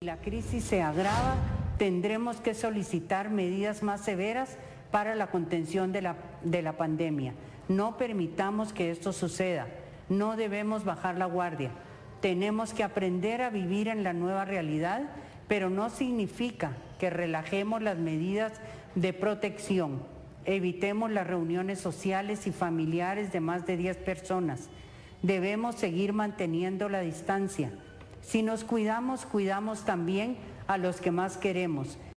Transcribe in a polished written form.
La crisis se agrava, tendremos que solicitar medidas más severas para la contención de la pandemia. No permitamos que esto suceda, no debemos bajar la guardia. Tenemos que aprender a vivir en la nueva realidad, pero no significa que relajemos las medidas de protección. Evitemos las reuniones sociales y familiares de más de 10 personas. Debemos seguir manteniendo la distancia. Si nos cuidamos, cuidamos también a los que más queremos.